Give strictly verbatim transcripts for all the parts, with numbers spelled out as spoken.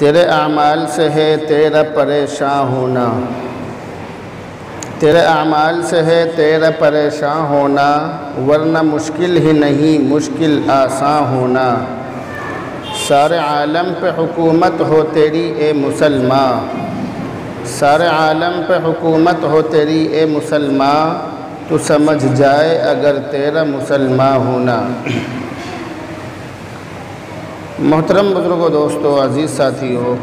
تیرے اعمال سے ہے تیرا پریشان ہونا، تیرے اعمال سے ہے تیرا پریشان ہونا، ورنہ مشکل ہی نہیں مشکل آسان ہونا۔ سارے عالم پہ حکومت ہو تیری اے مسلمان، سارے عالم پہ حکومت ہو تیری اے مسلمان، تو سمجھ جائے اگر تیرا مسلمان ہونا۔ محترم بزرگوں، دوستو، عزیز ساتھیو،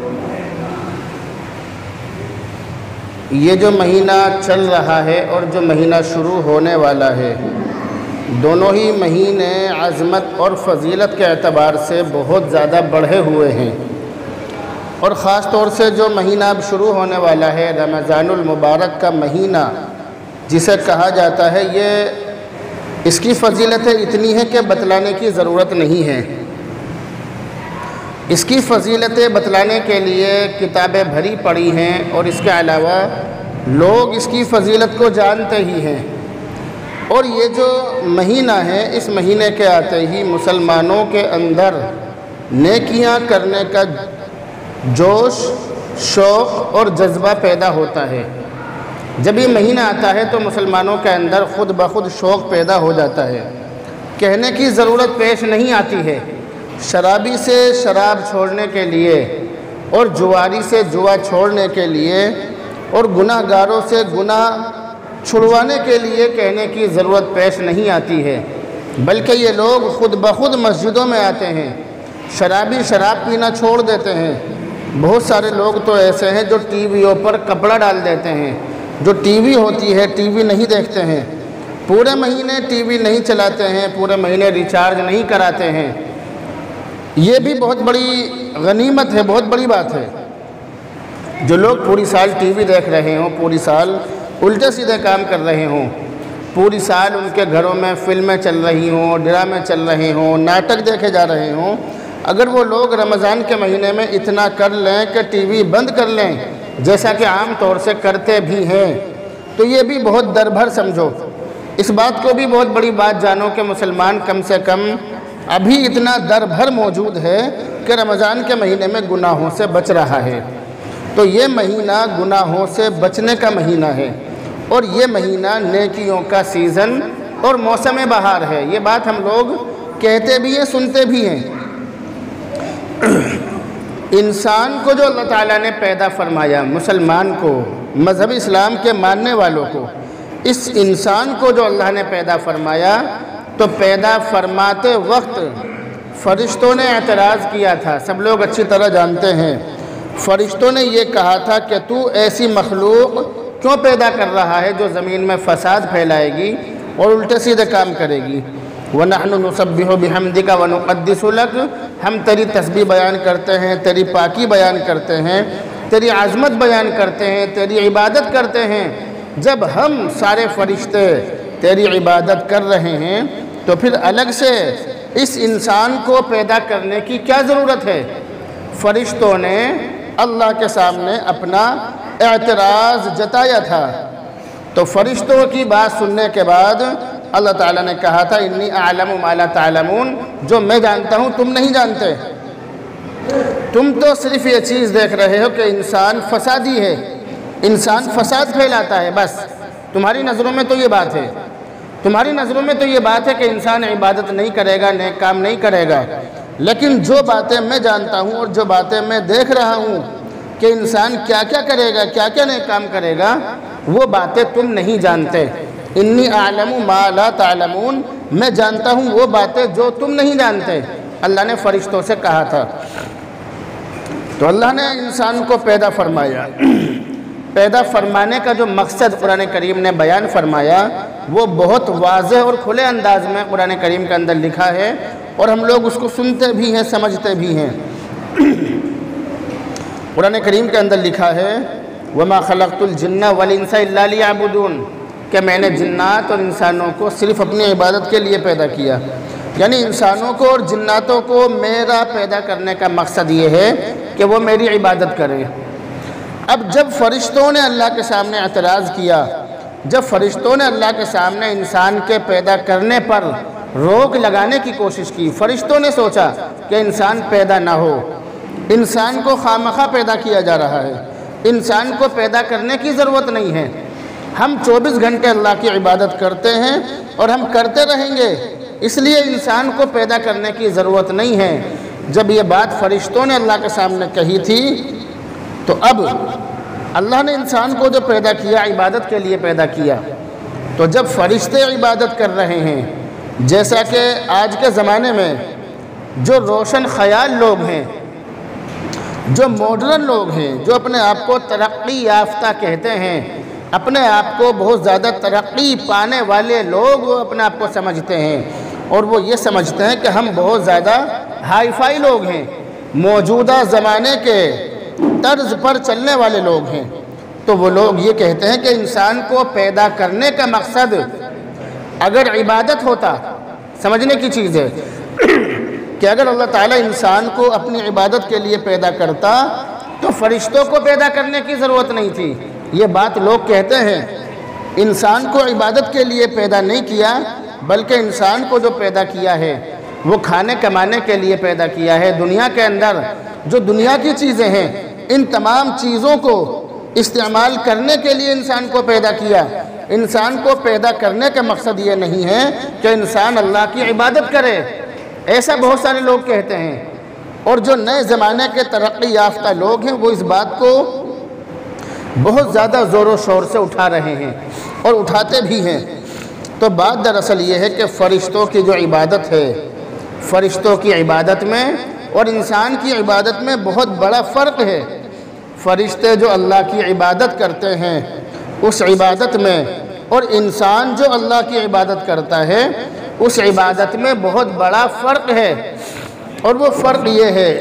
یہ جو مہینہ چل رہا ہے اور جو مہینہ شروع ہونے والا ہے، دونوں ہی مہینے عظمت اور فضیلت کے اعتبار سے بہت زیادہ بڑھے ہوئے ہیں، اور خاص طور سے جو مہینہ اب شروع ہونے والا ہے رمضان المبارک کا مہینہ جسے کہا جاتا ہے، یہ اس کی فضیلتیں اتنی ہیں کہ بتلانے کی ضرورت نہیں ہے۔ اس کی فضیلتیں بتلانے کے لیے کتابیں بھری پڑی ہیں، اور اس کے علاوہ لوگ اس کی فضیلت کو جانتے ہی ہیں۔ اور یہ جو مہینہ ہے، اس مہینے کے آتے ہی مسلمانوں کے اندر نیکیاں کرنے کا جوش، شوق اور جذبہ پیدا ہوتا ہے۔ جب یہ مہینہ آتا ہے تو مسلمانوں کے اندر خود بخود شوق پیدا ہو جاتا ہے۔ کہنے کی ضرورت پیش نہیں آتی ہے، شرابی سے شراب چھوڑنے کے لیے، اور جواری سے جوا چھوڑنے کے لیے، اور گناہ گاروں سے گناہ چھڑوانے کے لیے کہنے کی ضرورت پیش نہیں آتی ہے، بلکہ یہ لوگ خود بخود مسجدوں میں آتے ہیں۔ شرابی شراب پینا چھوڑ دیتے ہیں۔ بہت سارے لوگ تو ایسے ہیں جو ٹی ویوں پر کپڑا ڈال دیتے ہیں، جو ٹی وی ہوتی ہے ٹی وی نہیں دیکھتے ہیں، پورے مہینے ٹی وی نہیں چلاتے ہیں، پورے مہینے ریچارج نہیں کراتے ہیں۔ یہ بھی بہت بڑی غنیمت ہے، بہت بڑی بات ہے۔ جو لوگ پوری سال ٹی وی دیکھ رہے ہوں، پوری سال الٹے سیدھے کام کر رہے ہوں، پوری سال ان کے گھروں میں فلمیں چل رہی ہوں، ڈرامے چل رہے ہوں، ناٹک دیکھے جا رہے ہوں، اگر وہ لوگ رمضان کے مہینے میں اتنا کر لیں کہ ٹی وی بند کر لیں، جیسا کہ عام طور سے کرتے بھی ہیں، تو یہ بھی بہت دربھر سمجھو۔ اس بات کو بھی بہت بڑی بات جانو کہ مسلمان کم سے کم ابھی اتنا در بھر موجود ہے کہ رمضان کے مہینے میں گناہوں سے بچ رہا ہے۔ تو یہ مہینہ گناہوں سے بچنے کا مہینہ ہے، اور یہ مہینہ نیکیوں کا سیزن اور موسم بہار ہے۔ یہ بات ہم لوگ کہتے بھی ہیں، سنتے بھی ہیں۔ انسان کو جو اللہ تعالیٰ نے پیدا فرمایا، مسلمان کو، مذہب اسلام کے ماننے والوں کو، اس انسان کو جو اللہ نے پیدا فرمایا، تو پیدا فرماتے وقت فرشتوں نے اعتراض کیا تھا۔ سب لوگ اچھی طرح جانتے ہیں، فرشتوں نے یہ کہا تھا کہ تو ایسی مخلوق کیوں پیدا کر رہا ہے جو زمین میں فساد پھیلائے گی اور الٹے سیدھے کام کرے گی۔ وَنَحْنُ نُسَبِّحُ بِحَمْدِكَ وَنُقَدِّسُ لَكَ، ہم تیری تسبیح بیان کرتے ہیں، تیری پاکی بیان کرتے ہیں، تیری عظمت بیان کرتے ہیں، تیری عبادت کرتے ہیں۔ جب ہم سارے فرشتے تیری عبادت کر رہے ہیں تو پھر الگ سے اس انسان کو پیدا کرنے کی کیا ضرورت ہے؟ فرشتوں نے اللہ کے سامنے اپنا اعتراض جتایا تھا۔ تو فرشتوں کی بات سننے کے بعد اللہ تعالیٰ نے کہا تھا انی اعلم ما لا تعلمون، جو میں جانتا ہوں تم نہیں جانتے۔ تم تو صرف یہ چیز دیکھ رہے ہو کہ انسان فسادی ہے، انسان فساد پھیلاتا ہے، بس تمہاری نظروں میں تو یہ بات ہے، تمہاری نظروں میں تو یہ بات ہے کہ انسان عبادت نہیں کرے گا، نیک کام نہیں کرے گا۔ لیکن جو باتیں میں جانتا ہوں اور جو باتیں میں دیکھ رہا ہوں کہ انسان کیا کیا کرے گا، کیا کیا نیک کام کرے گا، وہ باتیں تم نہیں جانتے۔ انی اعلم ما لا تعلمون، میں جانتا ہوں وہ باتیں جو تم نہیں جانتے، اللہ نے فرشتوں سے کہا تھا۔ تو اللہ نے انسان کو پیدا فرمایا۔ پیدا فرمانے کا جو مقصد قرآن کریم نے بیان فرمایا، وہ بہت واضح اور کھلے انداز میں قرآن کریم کے اندر لکھا ہے، اور ہم لوگ اس کو سنتے بھی ہیں، سمجھتے بھی ہیں۔ قرآن کریم کے اندر لکھا ہے وَمَا خَلَقْتُ الْجِنَّ وَالْإِنسَ إِلَّا لِيَعْبُدُونَ، کہ میں نے جنات اور انسانوں کو صرف اپنی عبادت کے لیے پیدا کیا۔ یعنی انسانوں کو اور جناتوں کو میرا پیدا کرنے کا مقصد یہ ہے کہ وہ میری عبادت کریں۔ اب جب فرشتوں نے اللہ کے سامنے اعتراض کیا، جب فرشتوں نے اللہ کے سامنے انسان کے پیدا کرنے پر روک لگانے کی کوشش کی، فرشتوں نے سوچا کہ انسان پیدا نہ ہو، انسان کو خامخواہ پیدا کیا جا رہا ہے، انسان کو پیدا کرنے کی ضرورت نہیں ہے۔ ہم چوبیس گھنٹے اللہ کی عبادت کرتے ہیں اور ہم کرتے رہیں گے، اس لیے انسان کو پیدا کرنے کی ضرورت نہیں ہے۔ جب یہ بات فرشتوں نے اللہ کے سامنے کہی تھی تو اب اللہ نے انسان کو جو پیدا کیا عبادت کے لیے پیدا کیا، تو جب فرشتے عبادت کر رہے ہیں، جیسا کہ آج کے زمانے میں جو روشن خیال لوگ ہیں، جو ماڈرن لوگ ہیں، جو اپنے آپ کو ترقی یافتہ کہتے ہیں، اپنے آپ کو بہت زیادہ ترقی پانے والے لوگ اپنے آپ کو سمجھتے ہیں، اور وہ یہ سمجھتے ہیں کہ ہم بہت زیادہ ہائی فائی لوگ ہیں، موجودہ زمانے کے طرز پر چلنے والے لوگ ہیں، تو وہ لوگ یہ کہتے ہیں کہ انسان کو پیدا کرنے کا مقصد اگر عبادت ہوتا، سمجھنے کی چیز ہے کہ اگر اللہ تعالیٰ انسان کو اپنی عبادت کے لیے پیدا کرتا تو فرشتوں کو پیدا کرنے کی ضرورت نہیں تھی۔ یہ بات لوگ کہتے ہیں، انسان کو عبادت کے لیے پیدا نہیں کیا، بلکہ انسان کو جو پیدا کیا ہے وہ کھانے کمانے کے لیے پیدا کیا ہے۔ دنیا کے اندر جو دنیا کی چیزیں ہیں، ان تمام چیزوں کو استعمال کرنے کے لیے انسان کو پیدا کیا۔ انسان کو پیدا کرنے کا مقصد یہ نہیں ہے کہ انسان اللہ کی عبادت کرے، ایسا بہت سارے لوگ کہتے ہیں، اور جو نئے زمانے کے ترقی یافتہ لوگ ہیں وہ اس بات کو بہت زیادہ زور و شور سے اٹھا رہے ہیں اور اٹھاتے بھی ہیں۔ تو بات دراصل یہ ہے کہ فرشتوں کی جو عبادت ہے، فرشتوں کی عبادت میں اور انسان کی عبادت میں بہت بڑا فرق ہے۔ فرشتے جو اللہ کی عبادت کرتے ہیں اس عبادت میں، اور انسان جو اللہ کی عبادت کرتا ہے اس عبادت میں بہت بڑا فرق ہے، اور وہ فرق یہ ہے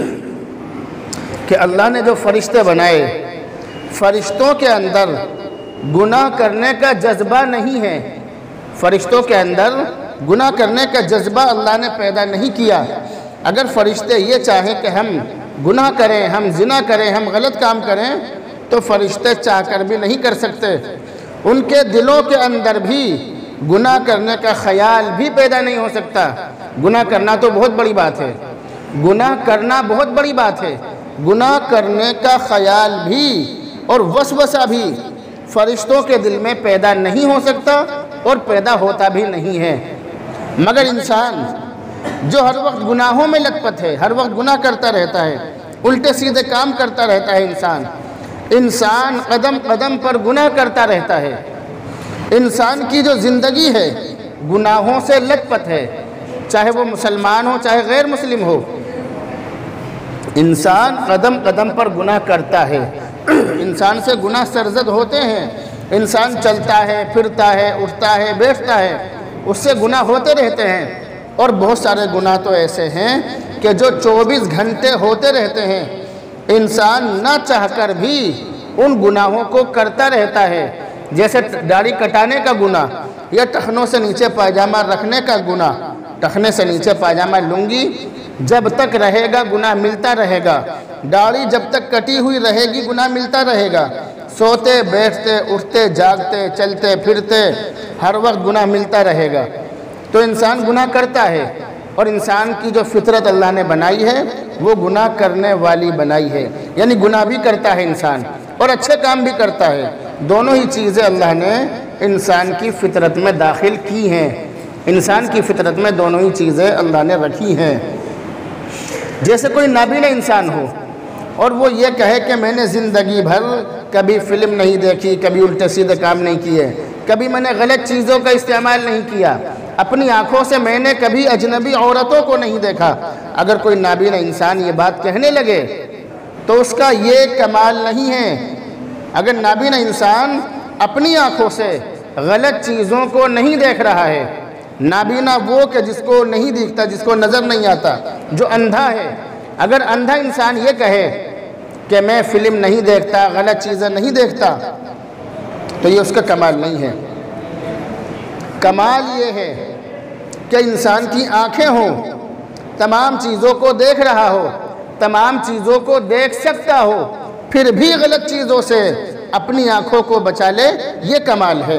کہ اللہ نے جو فرشتے بنائے، فرشتوں کے اندر گناہ کرنے کا جذبہ نہیں ہے، فرشتوں کے اندر گناہ کرنے کا جذبہ اللہ نے پیدا نہیں کیا۔ اگر فرشتے یہ چاہیں کہ ہم گناہ کریں، ہم زنا کریں، ہم غلط کام کریں، تو فرشتے چاہ کر بھی نہیں کر سکتے۔ ان کے دلوں کے اندر بھی گناہ کرنے کا خیال بھی پیدا نہیں ہو سکتا۔ گناہ کرنا تو بہت بڑی بات ہے، گناہ کرنا بہت بڑی بات ہے، گناہ کرنے کا خیال بھی اور وسوسہ بھی فرشتوں کے دل میں پیدا نہیں ہو سکتا اور پیدا ہوتا بھی نہیں ہے۔ مگر انسان جو ہر وقت گناہوں میں لت پت ہے، ہر وقت گناہ کرتا رہتا ہے، الٹے سیدھے کام کرتا رہتا ہے، انسان انسان قدم قدم پر گناہ کرتا رہتا ہے، انسان کی جو زندگی ہے گناہوں سے لت پت ہے، چاہے وہ مسلمان ہو چاہے غیر مسلم ہو، انسان قدم قدم پر گناہ کرتا ہے۔ انسان سے گناہ سرزد ہوتے ہیں، انسان چلتا ہے، پھرتا ہے، اٹھتا ہے، بیٹھتا ہے، اس سے گناہ ہوتے رہتے ہیں، اور بہت سارے گناہ تو ایسے ہیں کہ جو چوبیس گھنٹے ہوتے رہتے ہیں، انسان نہ چاہ کر بھی ان گناہوں کو کرتا رہتا ہے، جیسے داڑھی کٹانے کا گناہ یا ٹخنوں سے نیچے پائجامہ رکھنے کا گناہ۔ ٹخنے سے نیچے پائجامہ لنگی جب تک رہے گا گناہ ملتا رہے گا، داڑھی جب تک کٹی ہوئی رہے گی گناہ ملتا رہے گا، سوتے بیٹھتے اٹھتے جاگتے چلتے پھرتے ہر وقت گناہ ملتا رہے گا۔ تو انسان گناہ کرتا ہے، اور انسان کی جو فطرت اللہ نے بنائی ہے وہ گناہ کرنے والی بنائی ہے، یعنی گناہ بھی کرتا ہے انسان اور اچھے کام بھی کرتا ہے، دونوں ہی چیزیں اللہ نے انسان کی فطرت میں داخل کی ہیں، انسان کی فطرت میں دونوں ہی چیزیں اللہ نے رکھی ہیں۔ جیسے کوئی نابینا انسان ہو اور وہ یہ کہے کہ میں نے زندگی بھر کبھی فلم نہیں دیکھی، کبھی الٹے سیدھے کام نہیں کیے، کبھی میں نے غلط چیزوں کا استعمال نہیں کیا، اپنی آنکھوں سے میں نے کبھی اجنبی عورتوں کو نہیں دیکھا، اگر کوئی نابینا انسان یہ بات کہنے لگے تو اس کا یہ کمال نہیں ہے۔ اگر نابینا انسان اپنی آنکھوں سے غلط چیزوں کو نہیں دیکھ رہا ہے، نابینا وہ کہ جس کو نہیں دیکھتا، جس کو نظر نہیں آتا، جو اندھا ہے، اگر اندھا انسان یہ کہے کہ میں فلم نہیں دیکھتا، غلط چیزیں نہیں دیکھتا، تو یہ اس کا کمال نہیں ہے۔ کمال یہ ہے کہ انسان کی آنکھیں ہوں، تمام چیزوں کو دیکھ رہا ہو، تمام چیزوں کو دیکھ سکتا ہو، پھر بھی غلط چیزوں سے اپنی آنکھوں کو بچا لے، یہ کمال ہے۔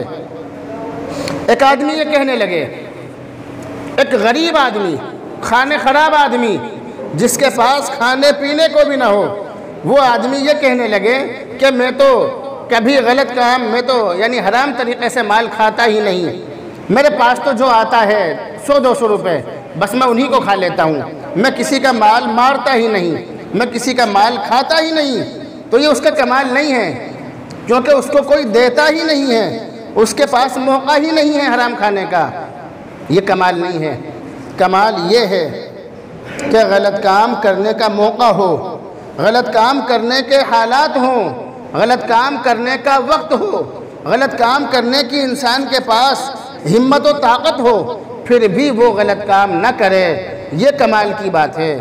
ایک آدمی یہ کہنے لگے، ایک غریب آدمی، خانے خراب آدمی، جس کے پاس کھانے پینے کو بھی نہ ہو، وہ آدمی یہ کہنے لگے کہ میں تو کبھی غلط کام، میں تو یعنی حرام طریقے سے مال کھاتا ہی نہیں، میرے پاس تو جو آتا ہے سو دو سو روپے بس میں انہی کو کھا لیتا ہوں، میں کسی کا مال مارتا ہی نہیں، میں کسی کا مال کھاتا ہی نہیں، تو یہ اس کا کمال نہیں ہے، کیونکہ اس کو کوئی دیتا ہی نہیں ہے، اس کے پاس موقع ہی نہیں ہے حرام کھانے کا، یہ کمال نہیں ہے۔ کمال یہ ہے کہ غلط کام کرنے کا موقع ہو، غلط کام کرنے کے حالات ہوں، غلط کام کرنے کا وقت ہو، غلط کام کرنے کی انسان کے پاس ہمت و طاقت ہو، پھر بھی وہ غلط کام نہ کرے، یہ کمال کی بات ہے۔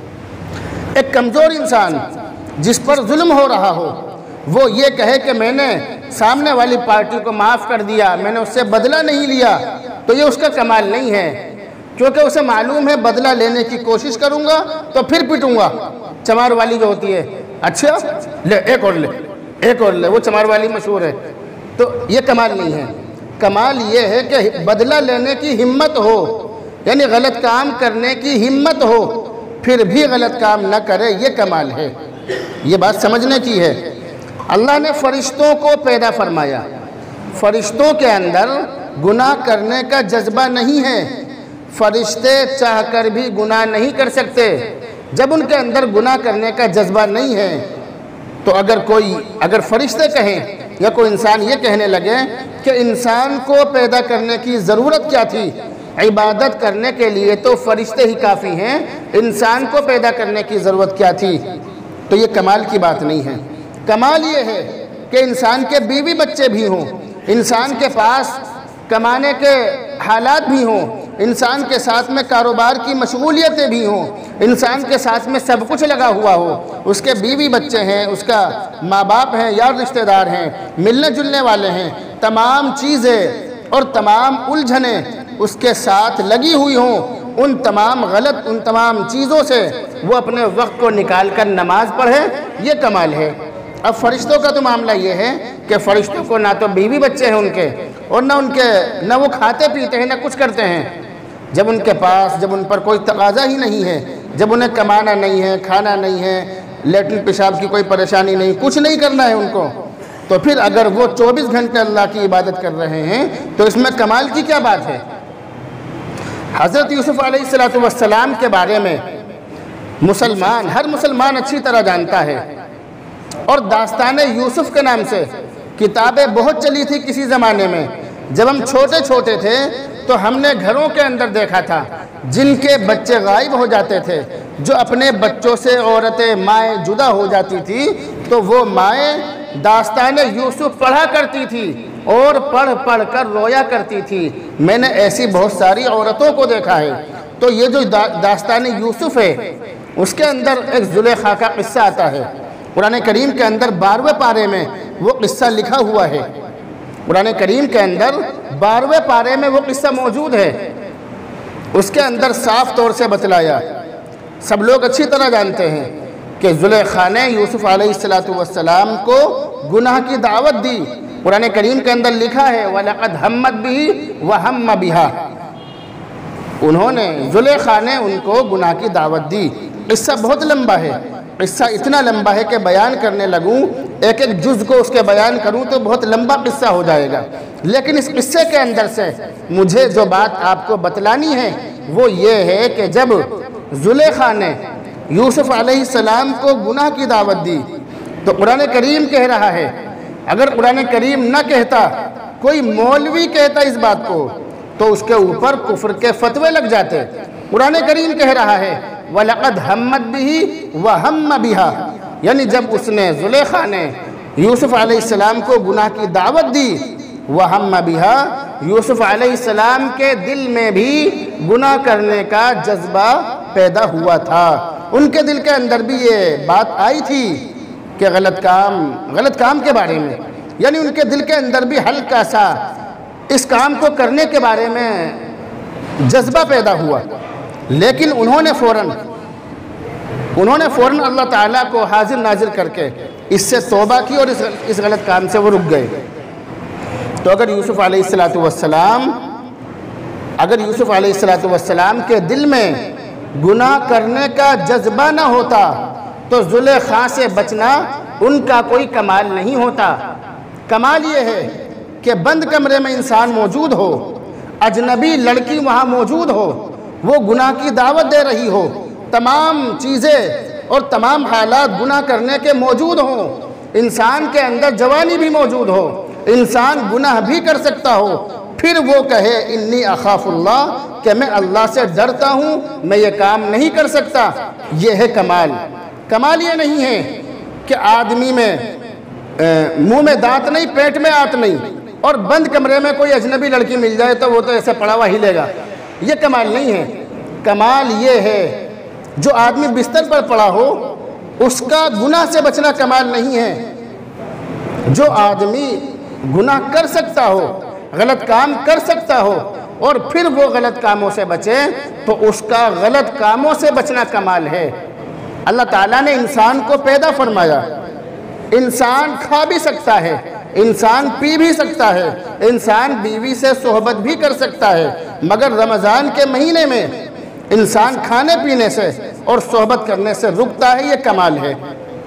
ایک کمزور انسان جس پر ظلم ہو رہا ہو، وہ یہ کہے کہ میں نے سامنے والی پارٹی کو معاف کر دیا، میں نے اس سے بدلہ نہیں لیا، تو یہ اس کا کمال نہیں ہے، کیونکہ اسے معلوم ہے بدلہ لینے کی کوشش کروں گا تو پھر پٹوں گا۔ چمار والی جو ہوتی ہے، اچھا لے ایک اور لے ایک اور لے، وہ چمار والی مشہور ہے، تو یہ کمال نہیں ہے۔ کمال یہ ہے کہ بدلہ لینے کی ہمت ہو، یعنی غلط کام کرنے کی ہمت ہو، پھر بھی غلط کام نہ کرے، یہ کمال ہے۔ یہ بات سمجھنے کی ہے۔ اللہ نے فرشتوں کو پیدا فرمایا، فرشتوں کے اندر گناہ کرنے کا جذبہ نہیں ہے، فرشتے چاہ کر بھی گناہ نہیں کر سکتے۔ جب ان کے اندر گناہ کرنے کا جذبہ نہیں ہے تو اگر کوئی اگر فرشتے کہیں یا کوئی انسان یہ کہنے لگے کہ انسان کو پیدا کرنے کی ضرورت کیا تھی، عبادت کرنے کے لیے تو فرشتے ہی کافی ہیں، انسان کو پیدا کرنے کی ضرورت کیا تھی، تو یہ کمال کی بات نہیں ہے۔ کمال یہ ہے کہ انسان کے بیوی بچے بھی ہوں، انسان کے پاس کمانے کے حالات بھی ہوں، انسان کے ساتھ میں کاروبار کی مشغولیتیں بھی ہوں، انسان کے ساتھ میں سب کچھ لگا ہوا ہو، اس کے بیوی بچے ہیں، اس کا ماں باپ ہیں، یار رشتہ دار ہیں، ملنے جلنے والے ہیں، تمام چیزیں اور تمام الجھنیں اس کے ساتھ لگی ہوئی ہوں، ان تمام غلط ان تمام چیزوں سے وہ اپنے وقت کو نکال کر نماز پڑھے، یہ کمال ہے۔ اب فرشتوں کا تو معاملہ یہ ہے کہ فرشتوں کو نہ تو بیوی بچے ہیں ان کے، اور نہ ان کے نہ وہ کھاتے پیتے ہیں، نہ کچھ کرتے ہیں۔ جب ان کے پاس جب ان پر کوئی تقاضا ہی نہیں ہے، جب انہیں کمانا نہیں ہے، کھانا نہیں ہے، لیٹرن پیشاب کی کوئی پریشانی نہیں، کچھ نہیں کرنا ہے ان کو، تو پھر اگر وہ چوبیس گھنٹے اللہ کی عبادت کر رہے ہیں تو اس میں کمال کی کیا بات ہے؟ حضرت یوسف علیہ السلام کے بارے میں مسلمان ہر مسلمان اچھی طرح جانتا ہے، اور داستان یوسف کے نام سے کتابیں بہت چلی تھی کسی زمانے میں۔ جب ہم چھوٹے چھوٹے تھے تو ہم نے گھروں کے اندر دیکھا تھا جن کے بچے غائب ہو جاتے تھے، جو اپنے بچوں سے عورتیں مائیں جدا ہو جاتی تھی تو وہ مائیں داستان یوسف پڑھا کرتی تھی اور پڑھ پڑھ کر رویا کرتی تھی۔ میں نے ایسی بہت ساری عورتوں کو دیکھا ہے۔ تو یہ جو داستان یوسف ہے اس کے اندر ایک زلیخا کا قصہ آتا ہے، قرآن کریم کے اندر بارہویں پارے میں وہ قصہ لکھا ہوا ہے، قرآن کریم کے اندر بارہویں پارے میں وہ قصہ موجود ہے، اس کے اندر صاف طور سے بتلایا، سب لوگ اچھی طرح جانتے ہیں کہ زلیخا نے یوسف علیہ السلام کو گناہ کی دعوت دی۔ قرآن کریم کے اندر لکھا ہے وَلَقَدْ هَمَّتْ بِهِ وَهَمَّ بِهَا، انہوں نے زلیخا نے ان کو گناہ کی دعوت دی۔ قصہ بہت لمبا ہے، قصہ اتنا لمبا ہے کہ بیان کرنے لگوں ایک ایک جز کو اس کے بیان کروں تو بہت لمبا قصہ ہو جائے گا، لیکن اس قصے کے اندر سے مجھے جو بات آپ کو بتلانی ہے وہ یہ ہے کہ جب زلیخا نے یوسف علیہ السلام کو گناہ کی دعوت دی تو قرآن کریم کہہ رہا ہے، اگر قرآن کریم نہ کہتا، کوئی مولوی کہتا اس بات کو تو اس کے اوپر کفر کے فتوے لگ جاتے۔ قرآن کریم کہہ رہا ہے وَلَقَدْ هَمَّتْ بِهِ وَهَمَّ بِهَا، یعنی جب اس نے زلیخا نے یوسف علیہ السلام کو گناہ کی دعوت دی، وَهَمَّ بِهَا، یوسف علیہ السلام کے دل میں بھی گناہ کرنے کا جذبہ پیدا ہوا تھا، ان کے دل کے اندر بھی یہ بات آئی تھی کہ غلط کام غلط کام کے بارے میں، یعنی ان کے دل کے اندر بھی ہلکا سا اس کام کو کرنے کے بارے میں جذبہ پیدا ہوا، لیکن انہوں نے فوراً انہوں نے فوراً اللہ تعالیٰ کو حاضر ناظر کر کے اس سے توبہ کی اور اس غلط کام سے وہ رک گئے۔ تو اگر یوسف علیہ السلام اگر یوسف علیہ السلام کے دل میں گناہ کرنے کا جذبہ نہ ہوتا تو زلیخا سے بچنا ان کا کوئی کمال نہیں ہوتا۔ کمال یہ ہے کہ بند کمرے میں انسان موجود ہو، اجنبی لڑکی وہاں موجود ہو، وہ گناہ کی دعوت دے رہی ہو، تمام چیزیں اور تمام حالات گناہ کرنے کے موجود ہوں، انسان کے اندر جوانی بھی موجود ہو، انسان گناہ بھی کر سکتا ہو، پھر وہ کہے انی اخاف اللہ، کہ میں اللہ سے ڈرتا ہوں، میں یہ کام نہیں کر سکتا۔ یہ ہے کمال۔ کمال یہ نہیں ہے کہ آدمی میں منہ میں دانت نہیں، پیٹ میں آت نہیں، اور بند کمرے میں کوئی اجنبی لڑکی مل جائے تو وہ تو ایسے پڑا ہوا ہلے گا، یہ کمال نہیں ہے۔ کمال یہ ہے جو آدمی بستر پر پڑا ہو اس کا گناہ سے بچنا کمال نہیں ہے۔ جو آدمی گناہ کر سکتا ہو، غلط کام کر سکتا ہو اور پھر وہ غلط کاموں سے بچے تو اس کا غلط کاموں سے بچنا کمال ہے۔ اللہ تعالیٰ نے انسان کو پیدا فرمایا، انسان کھا بھی سکتا ہے، انسان پی بھی سکتا ہے، انسان بیوی سے صحبت بھی کر سکتا ہے، مگر رمضان کے مہینے میں انسان کھانے پینے سے اور صحبت کرنے سے رکتا ہے، یہ کمال ہے۔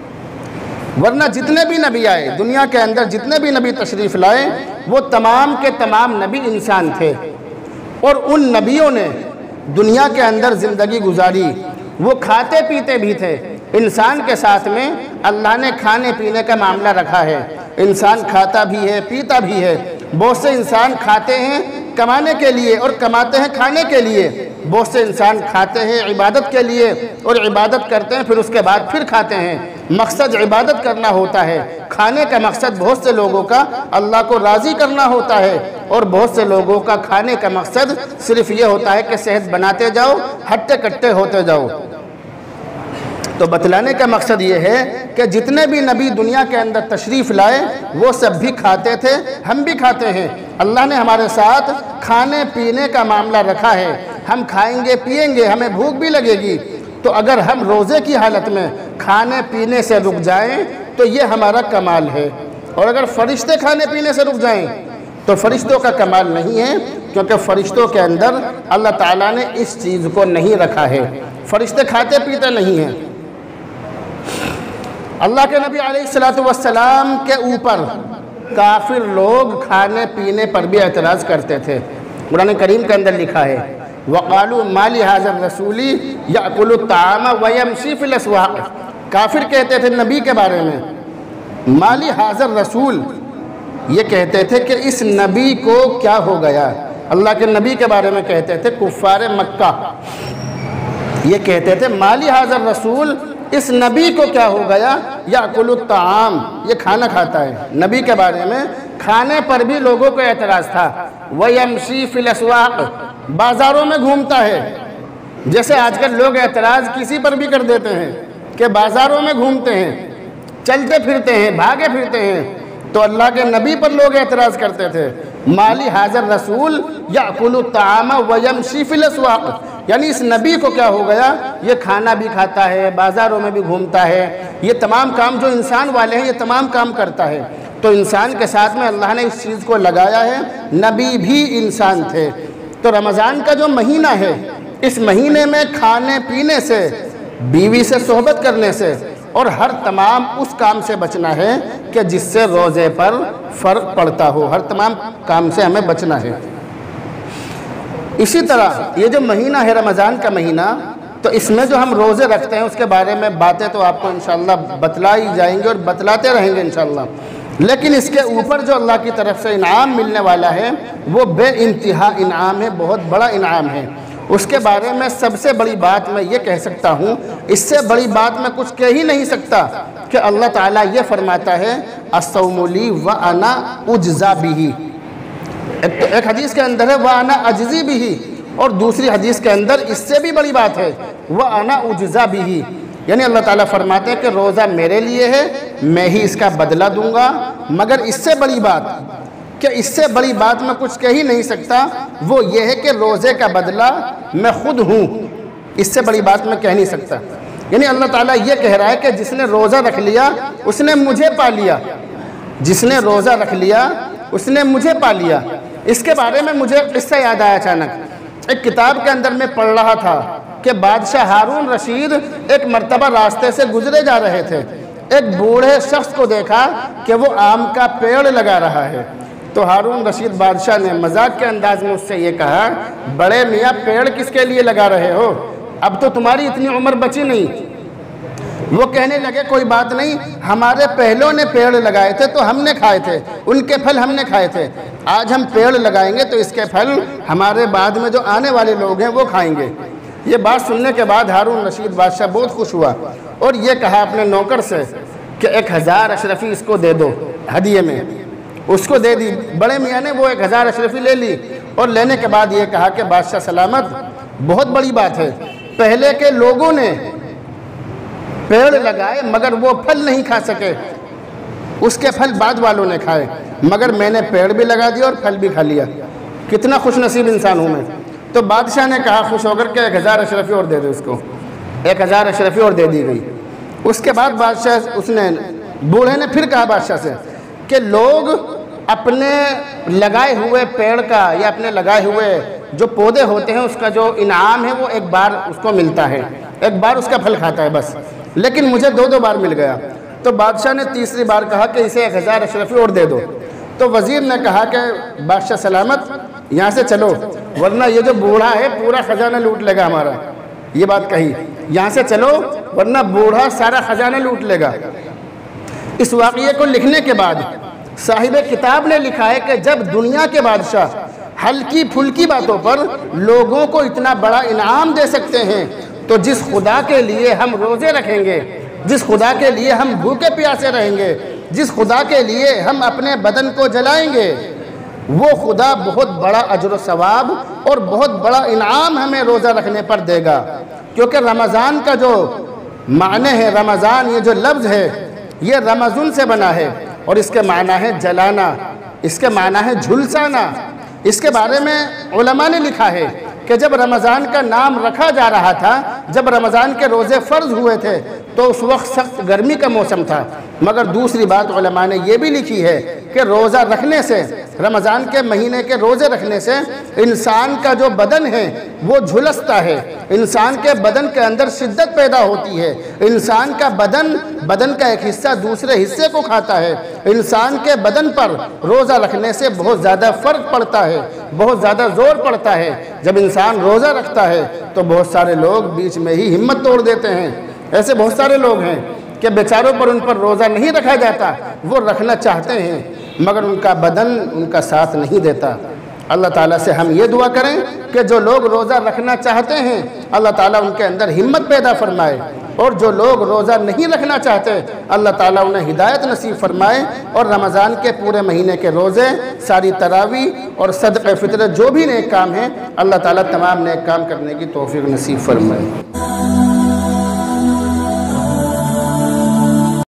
ورنہ جتنے بھی نبی آئے دنیا کے اندر، جتنے بھی نبی تشریف لائے، وہ تمام کے تمام نبی انسان تھے، اور ان نبیوں نے دنیا کے اندر زندگی گزاری، وہ کھاتے پیتے بھی تھے۔ انسان کے ساتھ میں اللہ نے کھانے پینے کا معاملہ رکھا ہے، انسان کھاتا بھی ہے، پیتا بھی ہے۔ بہت سے انسان کھاتے ہیں کمانے کے لیے اور کماتے ہیں کھانے کے لیے، بہت سے انسان کھاتے ہیں عبادت کے لیے اور عبادت کرتے ہیں پھر اس کے بعد پھر کھاتے ہیں۔ مقصد عبادت کرنا ہوتا ہے، کھانے کا مقصد بہت سے لوگوں کا اللہ کو راضی کرنا ہوتا ہے، اور بہت سے لوگوں کا کھانے کا مقصد صرف یہ ہوتا ہے کہ صحت بناتے جاؤ، ہٹے کٹے ہوتے جاؤ۔ تو بتلانے کا مقصد یہ ہے کہ جتنے بھی نبی دنیا کے اندر تشریف لائے وہ سب بھی کھاتے تھے، ہم بھی کھاتے ہیں۔ اللہ نے ہمارے ساتھ کھانے پینے کا معاملہ رکھا ہے، ہم کھائیں گے پیئیں گے، ہمیں بھوک بھی لگے گی، تو اگر ہم روزے کی حالت میں کھانے پینے سے رک جائیں تو یہ ہمارا کمال ہے، اور اگر فرشتے کھانے پینے سے رک جائیں تو فرشتوں کا کمال نہیں ہے، کیونکہ فرشتوں کے اندر اللہ تعالیٰ نے اس چیز کو نہیں رکھا ہے، فرشتے کھاتے پیتے نہیں ہیں۔ اللہ کے نبی علیہ السلام کے اوپر کافر لوگ کھانے پینے پر بھی اعتراض کرتے تھے۔ قرآن کریم کے اندر لکھا ہے وَقَالُوا مَا لِهَٰذَا الرَّسُولِ يَأْكُلُ الطَّعَامَ وَيَمْشِي فِي الْأَسْوَاقِ۔ کافر کہتے تھے نبی کے بارے میں مَا لِهَٰذَا الرَّسُولِ، یہ کہتے تھے کہ اس نبی کو کیا ہو گیا۔ اللہ کے نبی کے بارے میں کہتے تھے کفار مکہ، یہ کہتے تھے مَا لِهَٰذَا الرَّسُولِ، اس نبی کو کیا ہو گیا، یاکل الطعام، یہ کھانا کھاتا ہے۔ نبی کے بارے میں کھانے پر بھی لوگوں کو اعتراض تھا۔ وَيَمْشِي فِي الْأَسْوَاقِ، بازاروں میں گھومتا ہے۔ جیسے آج کل لوگ اعتراض کسی پر بھی کر دیتے ہیں کہ بازاروں میں گھومتے ہیں، چلتے پھرتے ہیں، بھاگے پھرتے ہیں، تو اللہ کے نبی پر لوگ اعتراض کرتے تھے مالی حاضر رسول یاکل الطعام ویمشی فی الاسواق، یعنی اس نبی کو کیا ہو گیا، یہ کھانا بھی کھاتا ہے، بازاروں میں بھی گھومتا ہے، یہ تمام کام جو انسان والے ہیں یہ تمام کام کرتا ہے۔ تو انسان کے ساتھ میں اللہ نے اس چیز کو لگایا ہے، نبی بھی انسان تھے۔ تو رمضان کا جو مہینہ ہے، اس مہینے میں کھانے پینے سے، بیوی سے صحبت کرنے سے اور ہر تمام اس کام سے بچنا ہے کہ جس سے روزے پر فرق پڑتا ہو، ہر تمام کام سے ہمیں بچنا ہے۔ اسی طرح یہ جو مہینہ ہے رمضان کا مہینہ، تو اس میں جو ہم روزے رکھتے ہیں اس کے بارے میں باتیں تو آپ کو انشاءاللہ بتلائی جائیں گے اور بتلاتے رہیں گے انشاءاللہ، لیکن اس کے اوپر جو اللہ کی طرف سے انعام ملنے والا ہے وہ بے انتہا انعام ہے، بہت بڑا انعام ہے۔ اس کے بارے میں سب سے بڑی بات میں یہ کہہ سکتا ہوں، اس سے بڑی بات میں کچھ کہہ ہی نہیں سکتا کہ اللہ تعالیٰ یہ فرماتا ہے الصوم لی وانا اجزا بہ۔ ایک حدیث کے اندر ہے وانا اجزی بہ، اور دوسری حدیث کے اندر اس سے بھی بڑی بات ہے وانا اجزا بہ، یعنی اللہ تعالیٰ فرماتے ہیں کہ روزہ میرے لیے ہے، میں ہی اس کا بدلہ دوں گا، مگر اس سے بڑی بات کہ اس سے بڑی بات میں کچھ کہہ ہی نہیں سکتا، وہ یہ ہے کہ روزے کا بدلہ میں خود ہوں، اس سے بڑی بات میں کہہ نہیں سکتا۔ یعنی اللہ تعالیٰ یہ کہہ رہا ہے کہ جس نے روزہ رکھ لیا اس نے مجھے پا لیا، جس نے روزہ رکھ لیا اس نے مجھے پا لیا۔ اس کے بارے میں مجھے قصہ یاد آیا اچانک، ایک کتاب کے اندر میں پڑھ رہا تھا کہ بادشاہ ہارون رشید ایک مرتبہ راستے سے گزرے جا رہے تھے، ایک بوڑھے شخص کو دیکھا کہ وہ آم کا پیڑ لگا رہا ہے۔ تو ہارون رشید بادشاہ نے مذاق کے انداز میں اس سے یہ کہا، بڑے میاں پیڑ کس کے لیے لگا رہے ہو؟ اب تو تمہاری اتنی عمر بچی نہیں۔ وہ کہنے لگے کوئی بات نہیں، ہمارے پہلوں نے پیڑ لگائے تھے تو ہم نے کھائے تھے، ان کے پھل ہم نے کھائے تھے، آج ہم پیڑ لگائیں گے تو اس کے پھل ہمارے بعد میں جو آنے والے لوگ ہیں وہ کھائیں گے۔ یہ بات سننے کے بعد ہارون رشید بادشاہ بہت خوش ہوا اور یہ کہا اپنے نوکر سے کہ ایک ہزار اشرفی اس کو دے دو ہدیے میں۔ اس کو دے دی، بڑے میاں نے وہ ایک ہزار اشرفی لے لی اور لینے کے بعد یہ کہا کہ بادشاہ سلامت، بہت بڑی بات ہے، پہلے کے لوگوں نے پیڑ لگائے مگر وہ پھل نہیں کھا سکے، اس کے پھل بعد والوں نے کھائے، مگر میں نے پیڑ بھی لگا دیا اور پھل بھی کھا لیا، کتنا خوش نصیب انسان ہوں میں۔ تو بادشاہ نے کہا خوش ہو کر کہ ایک ہزار اشرفی اور دے دو اس کو، ایک ہزار اشرفی اور دے دی گئی۔ اس کے بعد بادشاہ اس نے بوڑھے نے پھر کہا بادشاہ سے کہ لوگ اپنے لگائے ہوئے پیڑ کا یا اپنے لگائے ہوئے جو پودے ہوتے ہیں اس کا جو انعام ہے وہ ایک بار اس کو ملتا ہے، ایک بار اس کا پھل کھاتا ہے بس، لیکن مجھے دو دو بار مل گیا۔ تو بادشاہ نے تیسری بار کہا کہ اسے ایک ہزار اشرفی اور دے دو۔ تو وزیر نے کہا کہ بادشاہ سلامت یہاں سے چلو ورنہ یہ جو بوڑھا ہے پورا خزانہ لوٹ لے گا ہمارا، یہ بات کہی، یہاں سے چلو ورنہ بوڑھا سارا خزانہ لوٹ لے گا۔ اس واقعے کو لکھنے کے بعد صاحب کتاب نے لکھا ہے کہ جب دنیا کے بادشاہ ہلکی پھلکی باتوں پر لوگوں کو اتنا بڑا انعام دے سکتے ہیں تو جس خدا کے لیے ہم روزے رکھیں گے، جس خدا کے لیے ہم بھوکے پیاسے رہیں گے، جس خدا کے لیے ہم اپنے بدن کو جلائیں گے، وہ خدا بہت بڑا اجر و ثواب اور بہت بڑا انعام ہمیں روزہ رکھنے پر دے گا۔ کیونکہ رمضان کا جو معنی ہے، رمضان یہ جو لفظ ہے یہ رمضان سے بنا ہے اور اس کے معنی ہے جلانا، اس کے معنی ہے جھلسانا۔ اس کے بارے میں علماء نے لکھا ہے کہ جب رمضان کا نام رکھا جا رہا تھا، جب رمضان کے روزے فرض ہوئے تھے تو اس وقت سخت گرمی کا موسم تھا، مگر دوسری بات علماء نے یہ بھی لکھی ہے کہ روزہ رکھنے سے، رمضان کے مہینے کے روزے رکھنے سے انسان کا جو بدن ہے وہ جھلستا ہے، انسان کے بدن کے اندر شدت پیدا ہوتی ہے، انسان کا بدن بدن کا ایک حصہ دوسرے حصے کو کھاتا ہے، انسان کے بدن پر روزہ رکھنے سے بہت زیادہ فرق پڑتا ہے، بہت زیادہ زور پڑتا ہے۔ جب انسان روزہ رکھتا ہے تو بہت سارے لوگ بیچ میں ہی ہمت توڑ دیتے ہیں، ایسے بہت سارے لوگ ہیں کہ بیچاروں پر ان پر روزہ نہیں رکھا جاتا، وہ رکھنا چاہتے ہیں مگر ان کا بدن ان کا ساتھ نہیں دیتا۔ اللہ تعالیٰ سے ہم یہ دعا کریں کہ جو لوگ روزہ رکھنا چاہتے ہیں اللہ تعالیٰ ان کے اندر ہمت پیدا فرمائے، اور جو لوگ روزہ نہیں رکھنا چاہتے اللہ تعالیٰ انہیں ہدایت نصیب فرمائے، اور رمضان کے پورے مہینے کے روزے، ساری تراویح اور صدقہ فطر جو بھی نیک کام ہیں اللہ تعالیٰ تمام نیک کام کرنے کی توفیق نصیب فرمائے۔